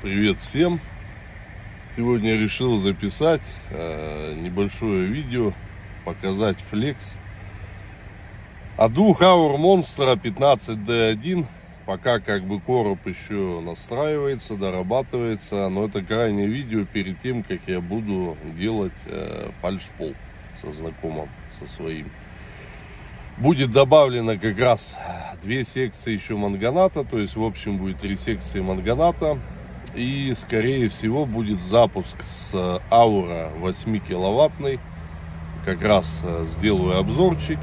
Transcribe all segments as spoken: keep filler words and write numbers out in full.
Привет всем! Сегодня я решил записать э, небольшое видео, показать флекс от двух Our Monster пятнадцать дэ один. Пока как бы короб еще настраивается, дорабатывается, но это крайнее видео перед тем, как я буду делать э, фальшпол со знакомым, со своим. Будет добавлено как раз две секции еще манганата, то есть в общем будет три секции манганата. И скорее всего будет запуск с Аура восемь киловаттный. Как раз сделаю обзорчик.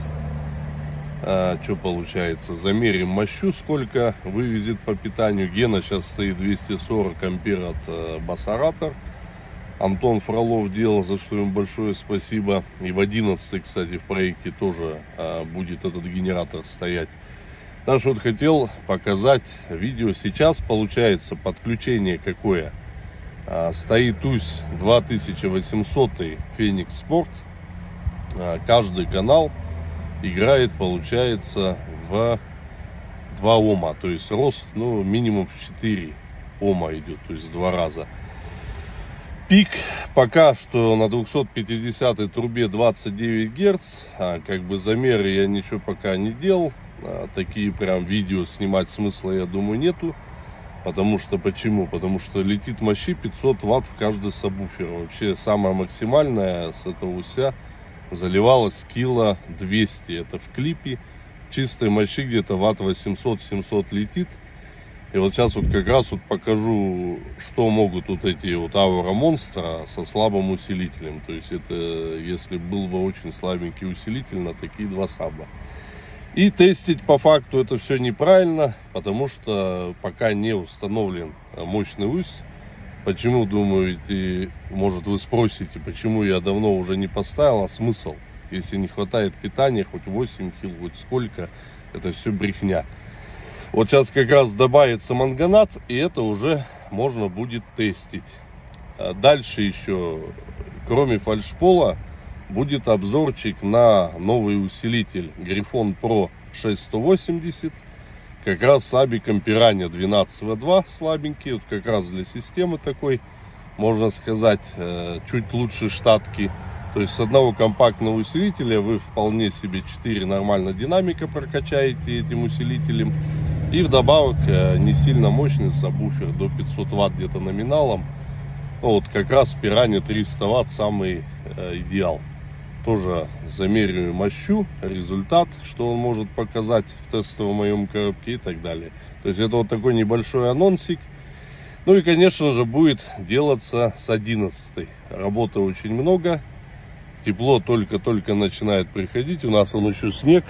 А, что получается? Замерим мощу, сколько вывезет по питанию. Гена сейчас стоит двести сорок ампер от э, Басаратор. Антон Фролов делал, за что ему большое спасибо. И в одиннадцатой, кстати, в проекте тоже э, будет этот генератор стоять. Так что вот хотел показать видео. Сейчас получается подключение какое. А, стоит УС две тысячи восемьсот Феникс Sport. А, каждый канал играет, получается, в два ома. То есть рост, ну, минимум в четыре ома идет, то есть два раза. Пик пока что на двухсот пятидесятой трубе двадцать девять герц. А, как бы замеры я ничего пока не делал. А, такие прям видео снимать смысла, я думаю, нету. Потому что, почему? Потому что летит мощи пятьсот ватт в каждый сабвуфер. Вообще самая максимальная с этого уся заливалась кило двести. Это в клипе. Чистой мощи где-то ватт восемьсот-семьсот летит. И вот сейчас вот как раз вот покажу, что могут вот эти вот Our Monster со слабым усилителем. То есть это, если был бы очень слабенький усилитель на такие два саба. И тестить по факту это все неправильно, потому что пока не установлен мощный УС. Почему, думаете, может вы спросите, почему я давно уже не поставил, а смысл? Если не хватает питания, хоть восемь кило, хоть сколько, это все брехня. Вот сейчас как раз добавится манганат, и это уже можно будет тестить. Дальше еще, кроме фальшпола, будет обзорчик на новый усилитель Грифон Pro шесть сто восемьдесят. Как раз с абиком Пиранья двенадцать вэ два, слабенький. Вот как раз для системы такой, можно сказать, чуть лучше штатки. То есть с одного компактного усилителя вы вполне себе четыре нормально динамика прокачаете этим усилителем. И вдобавок не сильно мощный сабвуфер, до пятисот ватт где-то номиналом. Ну, вот как раз Пиранья триста ватт самый э, идеал. Тоже замеряю мощу, результат, что он может показать в тестовом моем коробке и так далее. То есть это вот такой небольшой анонсик. Ну и конечно же будет делаться с одиннадцатой. Работы очень много. Тепло только-только начинает приходить. У нас он еще снег.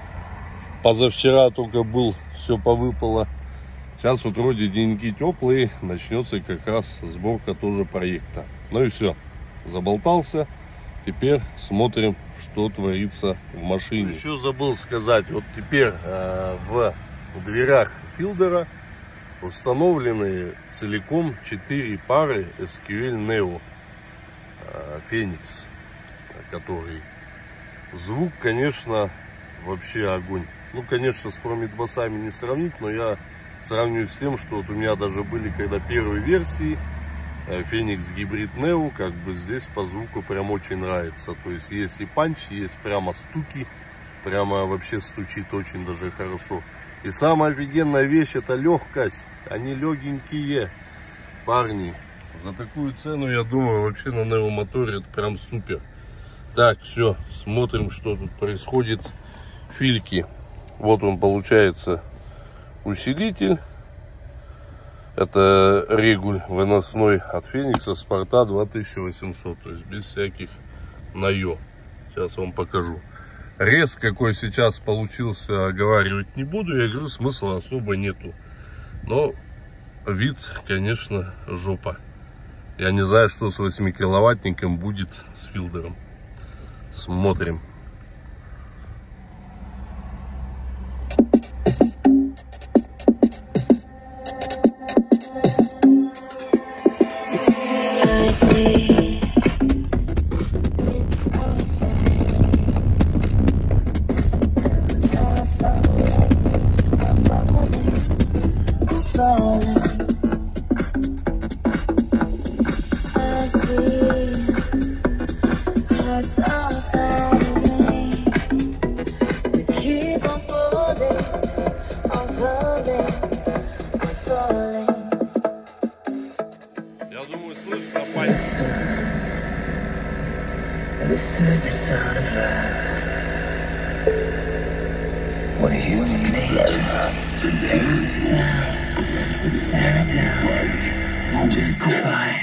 Позавчера только был, все повыпало. Сейчас вот вроде деньги теплые, начнется как раз сборка тоже проекта. Ну и все, заболтался. Теперь смотрим, что творится в машине. Еще забыл сказать, вот теперь э, в дверях филдера установлены целиком четыре пары эс кью эль Neo э, Phoenix, который звук, конечно, вообще огонь. Ну, конечно, с промидбасами не сравнить, но я сравниваю с тем, что вот у меня даже были, когда первые версии Phoenix Hybrid Neo, как бы здесь по звуку прям очень нравится. То есть есть и панч, есть прямо стуки, прямо вообще стучит очень даже хорошо. И самая офигенная вещь — это легкость. Они легенькие, парни. За такую цену, я думаю, вообще на Neo моторе это прям супер. Так, все, смотрим, что тут происходит. Фильки. Вот он, получается, усилитель. Это регуль выносной от Феникса Спорта два тысячи восемьсот. То есть без всяких наё. Сейчас вам покажу. Рез какой сейчас получился, оговаривать не буду. Я говорю, смысла особо нету. Но вид, конечно, жопа. Я не знаю, что с восьмикиловаттником будет с филдером. Смотрим. This is the sound of love. What do you mean? Feel the sound, tear it down, justify.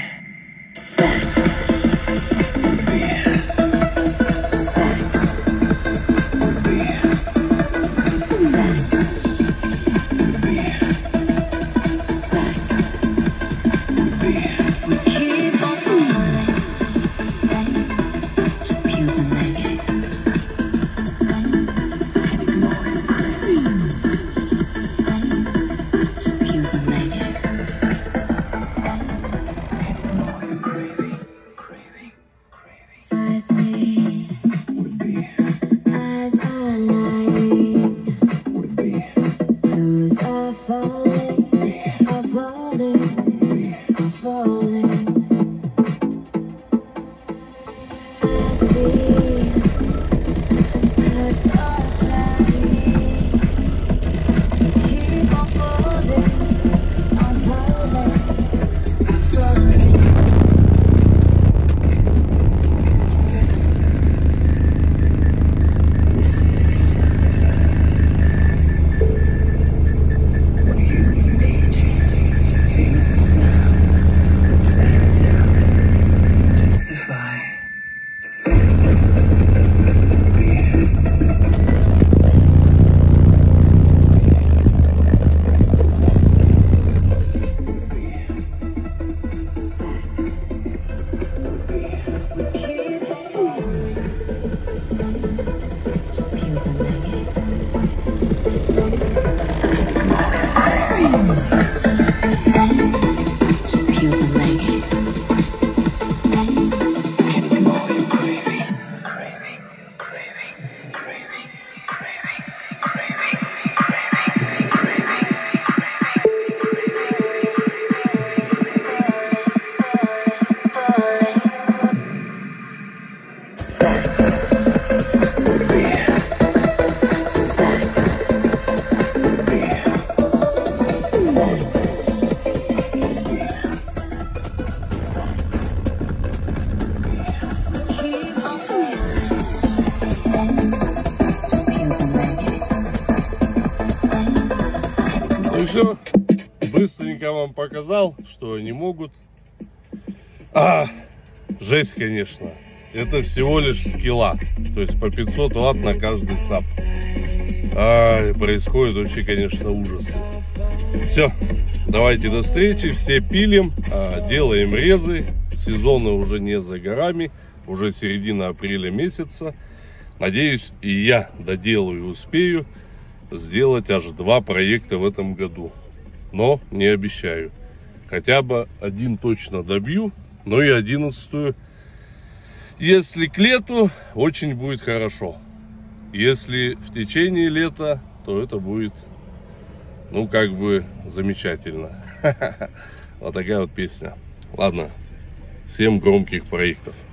Ну все, быстренько вам показал, что они могут. А, жесть, конечно. Это всего лишь скилла. То есть по пятьсот ватт на каждый сап. А, происходит вообще, конечно, ужас. Все, давайте до встречи. Все пилим, а, делаем резы. Сезоны уже не за горами. Уже середина апреля месяца. Надеюсь, и я доделаю и успею сделать аж два проекта в этом году. Но не обещаю. Хотя бы один точно добью, но и одиннадцатую. Если к лету, очень будет хорошо. Если в течение лета, то это будет, ну, как бы замечательно. Вот такая вот песня. Ладно, всем громких проектов.